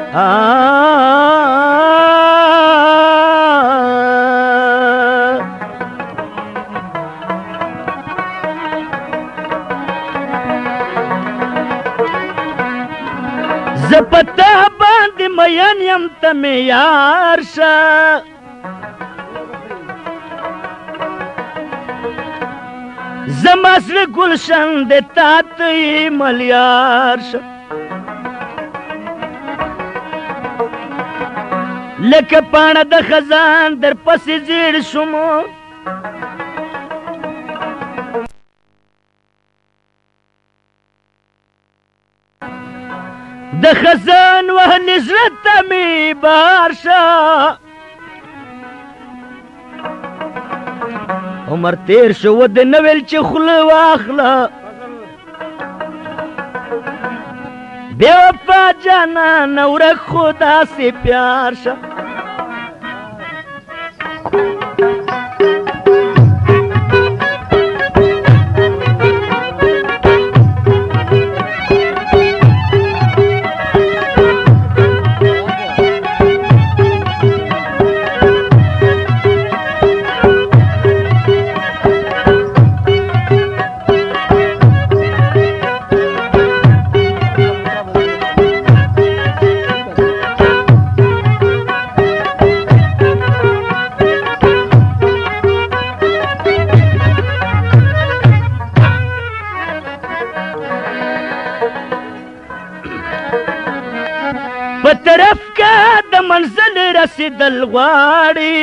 زپتا باندې مین یم ته مې یار شه زما زړه ګلشن د تا ته یې ملیار شه لکه پاڼه د خزان در پسې زیړ شوم د خزان وهلې زړه ته مې بار شه عمر تیر شو د نه ویل چې خوله واخله بې وفا جانانه ورک خو داسې پیار شه په طرف کا د منزل رسیدل غواړي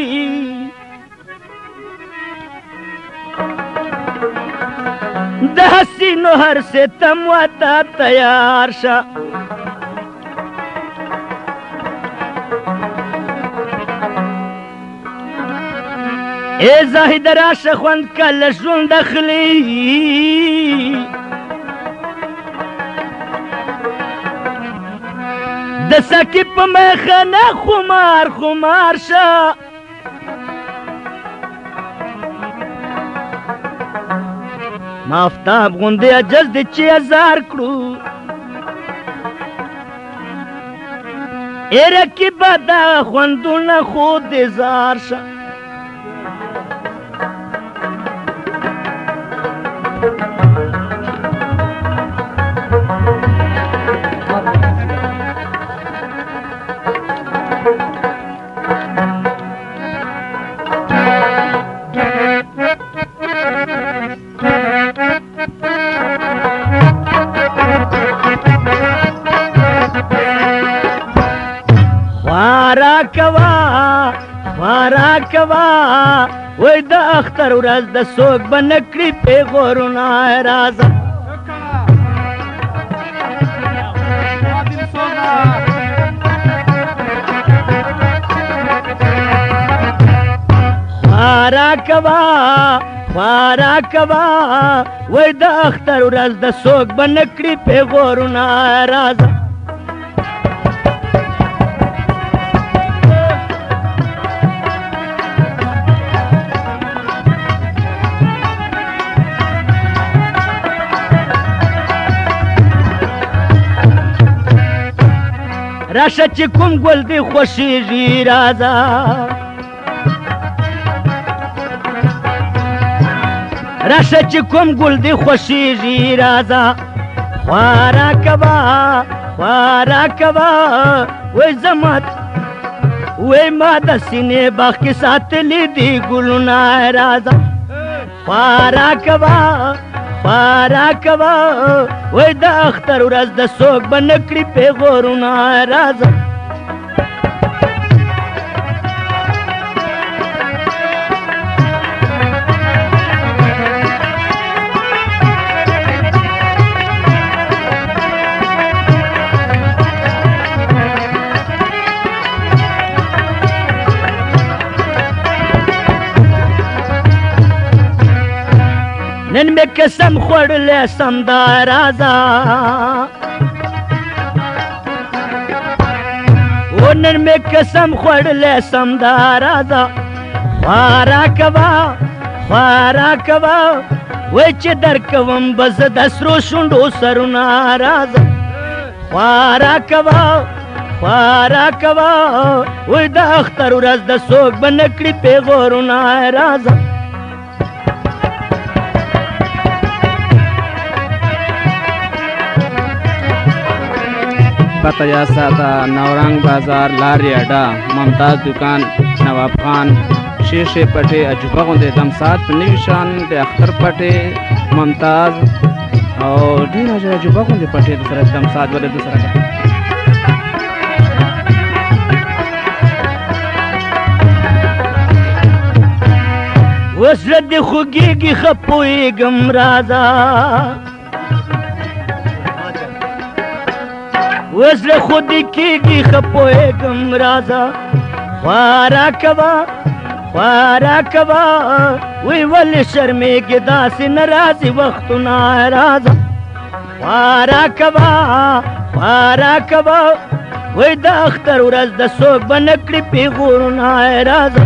د حسینو هر ستم وته تیار شه ای زاهد راشه خوند کله ژوند اخلي د سکی په میخانه خمار خمار شه مافتاب غوندې عجز دې چې هزار کړو ای رقیبه دا خوندونه خو دې زار شه خوارا کوا وای د اختر ورځ د څوک به نه کړي پیغورونه رازه خوارا کوا وای د اختر ورځ د څوک به نه کړي پیغورونه رازه راشه چې کوم ګل دې خوښېږي راځه راشه چې کوم ګل دې خوښېږي راځه خوارا کوا وای زما وای ما د سینې باغ کې ساتلي دي ګلونه راځه خوارا کوا وای د اختر ورځ د څوک به نه کړي پیغورونه راځه نن مې قسم خوړلی سم دا راځه نن مې قسم خوړلی سم دا راځه خوارا کوا وای چې درکوم به زه د سرو شونډو سرونه راځه خوارا خوارا کوا وای د اختر ورځ د څوک به نه کړي پیغورونه راځه پتہ یا ساته نورنګ بازار لارې اډه ممتاز دکان نواب خان شیشې پټې عجوبه غوندې دمسات په نوي شان د اختر پټې ممتاز او ډېر عجوبه غوندې پټې د سره دمسات ولې د سره اوس زه دې خوږېږي ښه پوهېږم راځه اوس زه خو دې کېږي ښه پوهېږم راځه خوارا کوه خوارا کوه وی ولې شرمېږې داسې نه راځي وختونه راځه خوارا کوه خوارا کوه وی د اختر ورځ د څوک به نه کړي پیغورونه راځه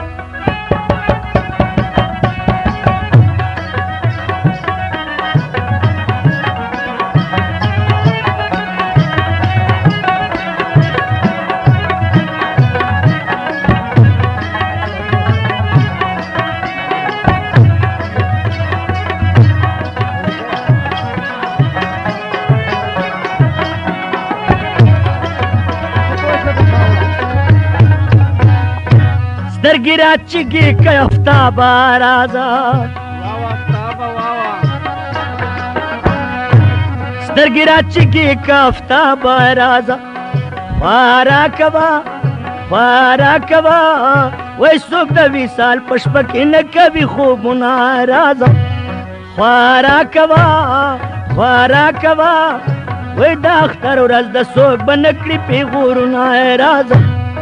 سترګې راچېږي که افتابه راځه سترګې راچېږي که افتابه راځه خوارا کوه خوارا کوه وای څوک د وصال په شپه کې نه کوي خوبونه راځه خوارا کوه خوارا کوه وای د اختر ورځ د څوک به نه کړي پیغورونه راځه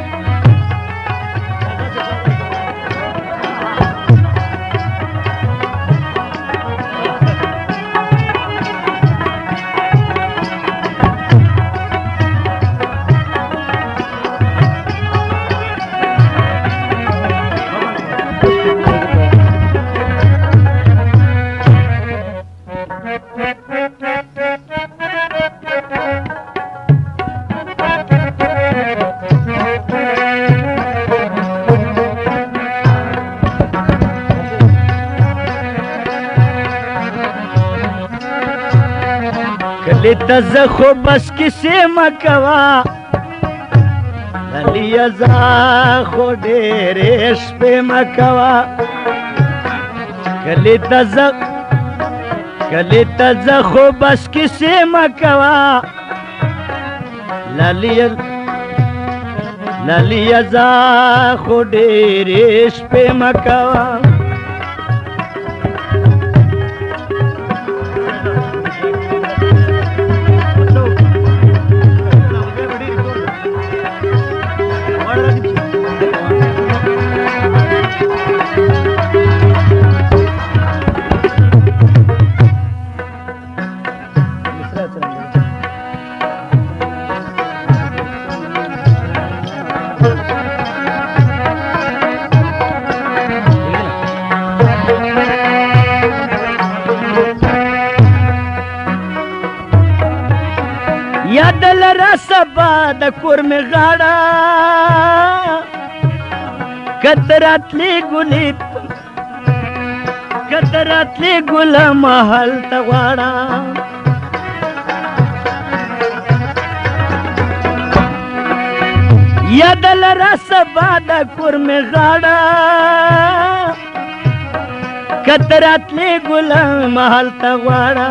کلی ته زه خو بس کیسې مه کوه للیه زه خو ډېرې شپې مه کوه کلی ته زه خو بس کیسې مه کوه للیه زه خو ډېرې شپې مه کوه یاد لره سبا د کور مې غاړه کته راتلې ګله محل ته غواړه یاد لره سبا د کور مې غاړه کته راتلې ګله محل ته غواړه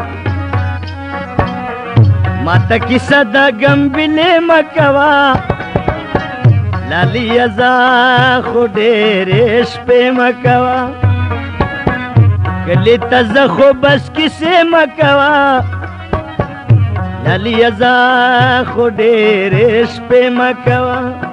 ماته کیسه د ګمبلې مه کوه لالیه زه خو ډېرې شپې مه کوه کلي ته زه خو بس کیسې مه کوه لالیه زه خو ډېرې شپې مه کوه